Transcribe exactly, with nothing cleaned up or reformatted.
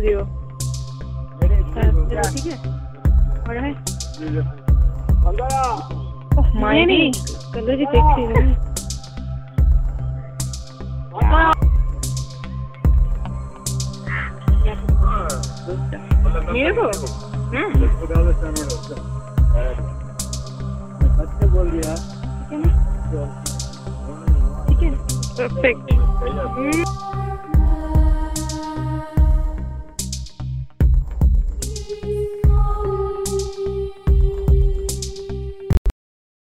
Video. ठीक है और है माय नहीं कलर की सेक्सी है मेरे को हम्म अच्छे बोल दिया ठीक है परफेक्ट।